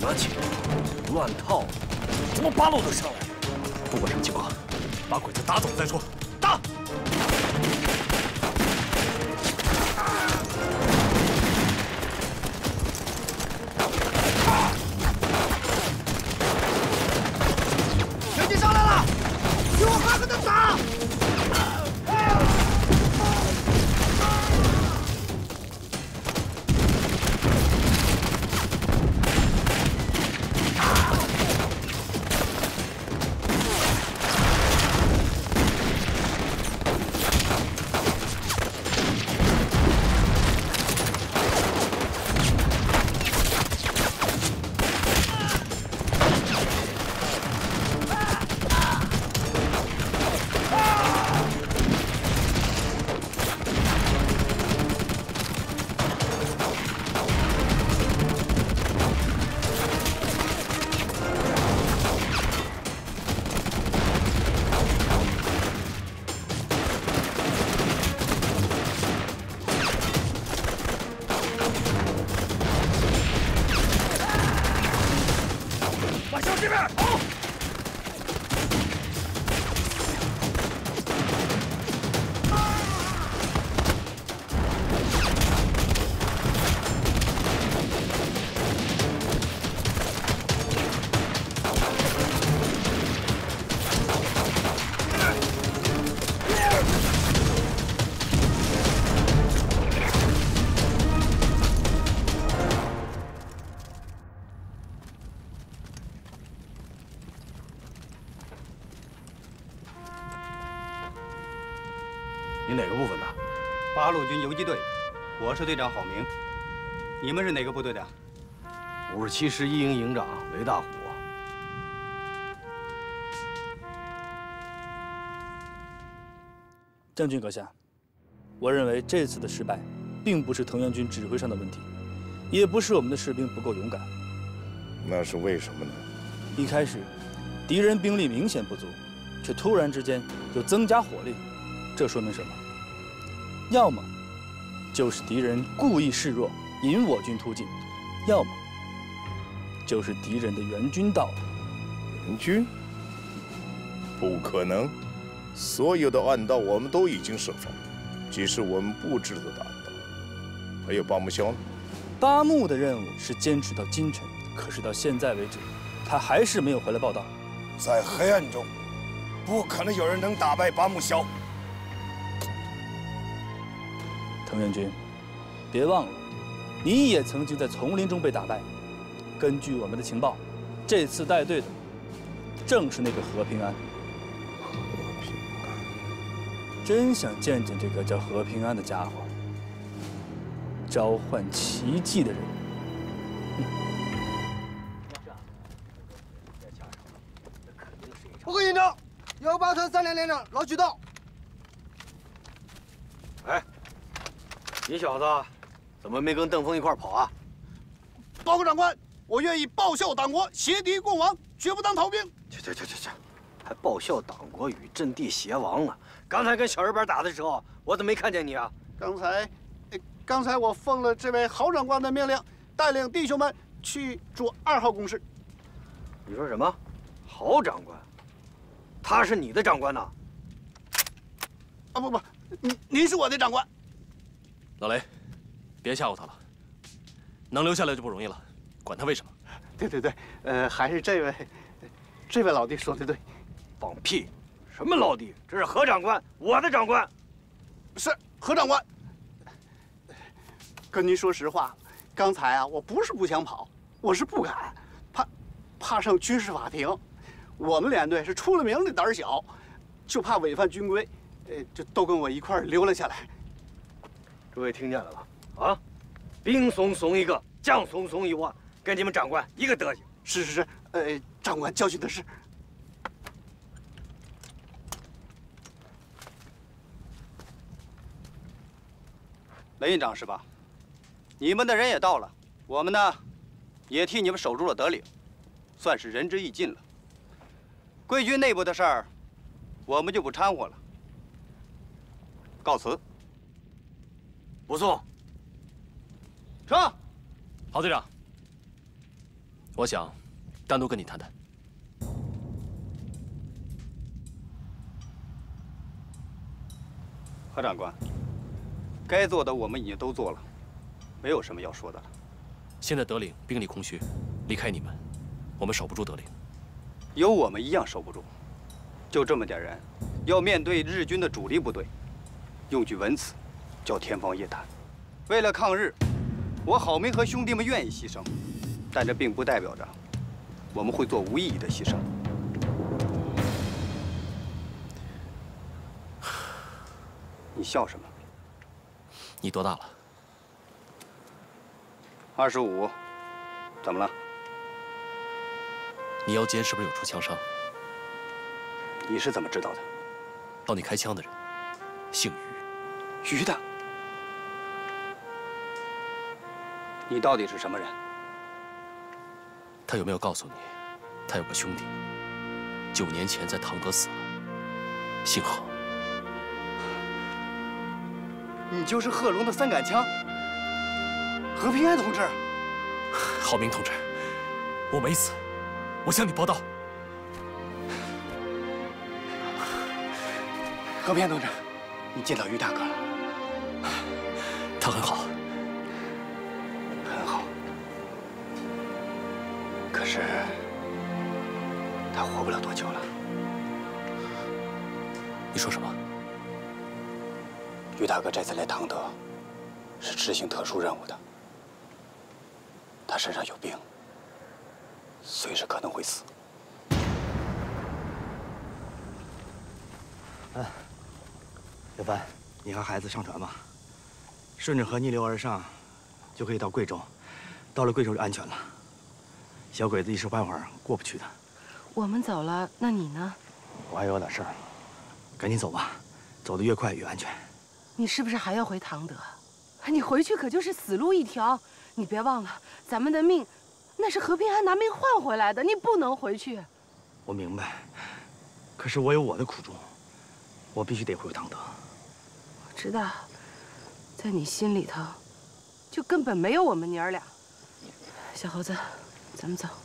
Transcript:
得起，乱套，怎么八路都上来了？不管什么情况，把鬼子打走再说。打！ 全军上来了，给我狠狠的打！ 你哪个部分的 ？8路军游击队，我是队长郝明。你们是哪个部队的 ？57师1营营长雷大虎。 将军阁下，我认为这次的失败，并不是藤原军指挥上的问题，也不是我们的士兵不够勇敢。 那是为什么呢？ 一开始，敌人兵力明显不足，却突然之间又增加火力。 这说明什么？要么就是敌人故意示弱，引我军突进；要么就是敌人的援军到了。 援军？不可能！所有的暗道我们都已经设防，即是我们布置的暗道。还有八木萧呢？ 八木的任务是坚持到今晨，可是到现在为止，他还是没有回来报道。 在黑暗中，不可能有人能打败八木萧。 藤原君，别忘了，你也曾经在丛林中被打败。根据我们的情报，这次带队的正是那个何平安。 和平安， 真想见见这个叫何平安的家伙，召唤奇迹的人。 报告营长，118团3连连长老许到。 哎。 你小子怎么没跟邓峰一块跑啊？ 报告长官，我愿意报效党国，协敌共亡，绝不当逃兵。 去，还报效党国与阵地协亡呢？刚才跟小日本打的时候，我怎么没看见你啊？ 刚才我奉了这位郝长官的命令，带领弟兄们去捉2号工事。 你说什么？郝长官？他是你的长官呐？ 啊不，您是我的长官。 老雷，别吓唬他了，能留下来就不容易了，管他为什么。 对，还是这位老弟说的对。 放屁！什么老弟？这是何长官，我的长官。 是何长官。跟您说实话，刚才啊，我不是不想跑，我是不敢，怕上军事法庭。我们连队是出了名的胆小，就怕违反军规，就都跟我一块留了下来。 诸位听见了吧？啊，兵怂怂一个，将怂怂一窝，跟你们长官一个德行。 是，长官教训的是。 雷营长是吧？你们的人也到了，我们呢，也替你们守住了德岭，算是仁至义尽了。贵军内部的事儿，我们就不掺和了。告辞。 不送。 撤。 郝队长， 我想单独跟你谈谈。 何长官，该做的我们已经都做了，没有什么要说的了。 现在德岭兵力空虚，离开你们，我们守不住德岭。 有我们一样守不住。就这么点人，要面对日军的主力部队，用句文词，叫天方夜谭。为了抗日，我郝明和兄弟们愿意牺牲，但这并不代表着我们会做无意义的牺牲。你笑什么？ 你多大了 25。怎么了？ 你腰间是不是有处枪伤？ 你是怎么知道的？ 帮你开枪的人姓于。 于的。你到底是什么人？ 他有没有告诉你，他有个兄弟9年前在唐德死了，姓何？ 你就是贺龙的三杆枪，何平安同志。 郝明同志，我没死，我向你报道。 何平安同志，你见到于大哥了？ 他很好， 很好。可是他活不了多久了。 你说什么？ 于大哥这次来唐德，是执行特殊任务的。他身上有病，随时可能会死。 小帆，你和孩子上船吧，顺着河逆流而上，就可以到贵州。到了贵州就安全了。小鬼子一时半会儿过不去的。 我们走了，那你呢？ 我还有点事儿，赶紧走吧，走得越快越安全。 你是不是还要回唐德？你回去可就是死路一条。你别忘了，咱们的命，那是何平安拿命换回来的，你不能回去。 我明白，可是我有我的苦衷，我必须得回唐德。 我知道，在你心里头，就根本没有我们娘儿俩。小猴子，咱们走。